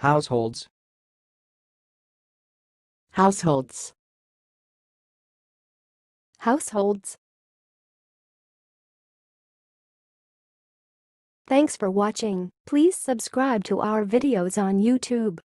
Households. Households. Households. Thanks for watching. Please subscribe to our videos on YouTube.